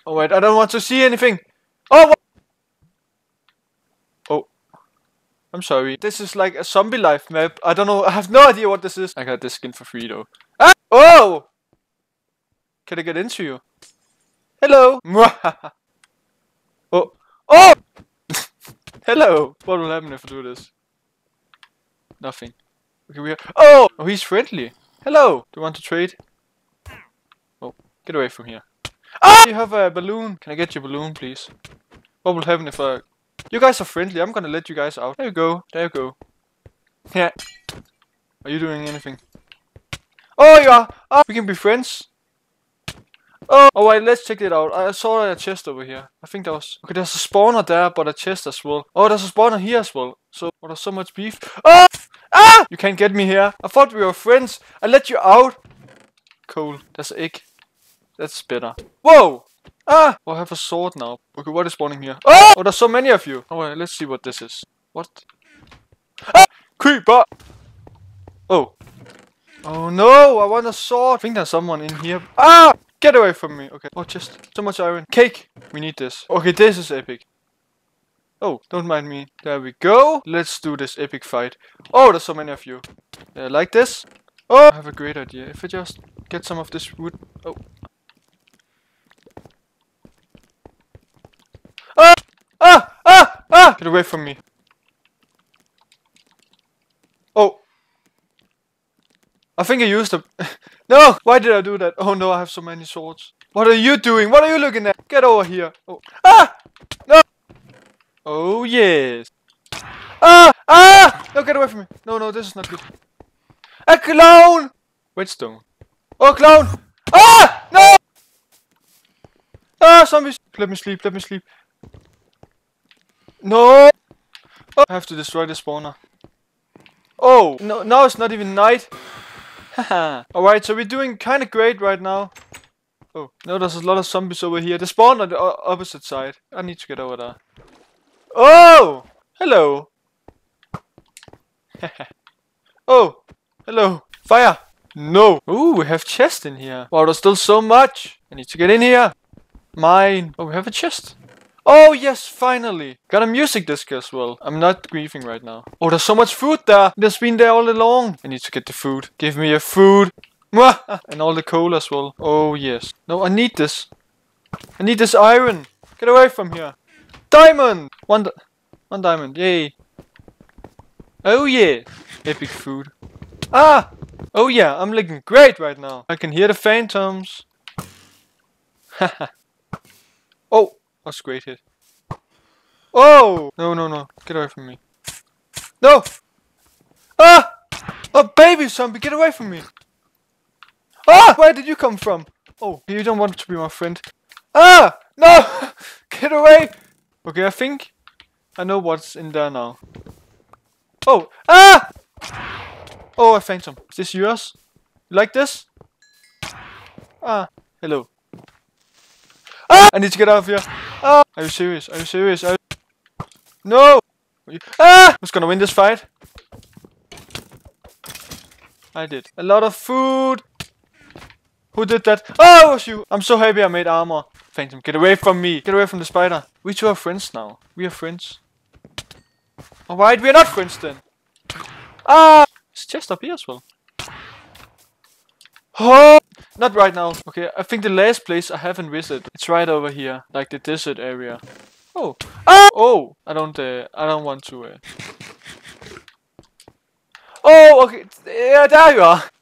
Oh wait, I don't want to see anything. Oh, what? Oh, I'm sorry. This is like a zombie life map. I don't know. I have no idea what this is. I got this skin for free though. Ah! Oh! Can I get into you? Hello. Oh. Oh! Hello. What will happen if I do this? Nothing. Okay, we are. Oh! Oh, he's friendly. Hello. Do you want to trade? Oh, get away from here. Ah! You have a balloon. Can I get your balloon, please? What will happen if I... You guys are friendly. I'm gonna let you guys out. There you go. There you go. Yeah. Are you doing anything? Oh, you are. Ah, we can be friends. Oh, wait, let's check it out. I saw a chest over here. I think there was... Okay, there's a spawner there, but a chest as well. Oh, there's a spawner here as well. So, oh, there's so much beef. Oh! Ah! You can't get me here. I thought we were friends. I let you out. Cool. There's an egg. That's better. Whoa! Ah! Oh, I have a sword now. Okay, what is spawning here? Oh! Oh, there's so many of you. Oh, wait, let's see what this is. What? Ah! Creeper! Oh. Oh no, I want a sword. I think there's someone in here. Ah! Get away from me. Okay. Oh, just so much iron. Cake. We need this. Okay, this is epic. Oh, don't mind me. There we go. Let's do this epic fight. Oh, there's so many of you. Like this. Oh, I have a great idea. If I just get some of this wood. Oh. Ah! Ah! Ah! Ah! Get away from me. Oh. I think I used a... No! Why did I do that? Oh no, I have so many swords. What are you doing? What are you looking at? Get over here. Oh. Ah! No! Oh yes. Ah! Ah! No, get away from me. No, no, this is not good. A clown! Whetstone. Oh, clown! Ah! No! Ah, zombies! Let me sleep, let me sleep. No! Oh, I have to destroy the spawner. Oh, no, now it's not even night. Haha. Alright, so we're doing kind of great right now. Oh, no, there's a lot of zombies over here. They spawn on the opposite side. I need to get over there. Oh! Hello. Oh! Hello. Fire! No! Ooh, we have chest in here. Wow, there's still so much. I need to get in here. Mine. Oh, we have a chest. Oh, yes, finally. Got a music disc as well. I'm not grieving right now. Oh, there's so much food there. There's been there all along. I need to get the food. Give me your food. And all the coal as well. Oh, yes. No, I need this. I need this iron. Get away from here. Diamond! One diamond. Yay. Oh, yeah. Epic food. Ah! Oh, yeah. I'm looking great right now. I can hear the phantoms. Haha. Oh! That's a great hit. Oh! No, no, no. Get away from me. No! Ah! Oh, baby zombie, get away from me! Ah! Where did you come from? Oh, you don't want to be my friend. Ah! No! Get away! Okay, I think I know what's in there now. Oh! Ah! Oh, I found some. Is this yours? You like this? Ah, hello. Ah! I need to get out of here. Ah! Are you serious? Are you serious? No! Ah! Who's gonna win this fight? I did. A lot of food! Who did that? Oh, it was you! I'm so happy I made armor. Phantom, get away from me! Get away from the spider. We two are friends now. We are friends. Alright, we are not friends then. Ah! It's just up here as well. Oh! Not right now. Okay, I think the last place I haven't visited, it's right over here, like the desert area. Oh! Ah! Oh! I don't want to. Oh, okay. Yeah, there you are.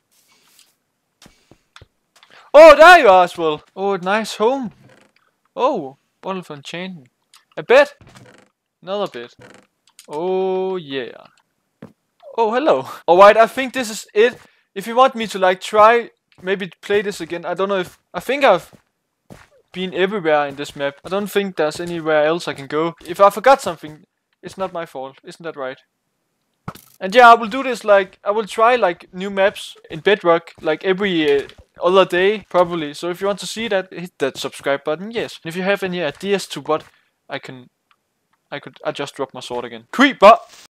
Oh, there you are as well. Oh, nice home. Oh, bottle of enchantment. A bed. Another bed. Oh yeah. Oh, hello. Alright, I think this is it. If you want me to like try, maybe play this again. I don't know if... I think I've been everywhere in this map. I don't think there's anywhere else I can go. If I forgot something, it's not my fault. Isn't that right? And yeah, I will do this like... I will try like new maps in Bedrock like every other day, probably. So if you want to see that, hit that subscribe button, yes. And if you have any ideas to what I just dropped my sword again. Creeper!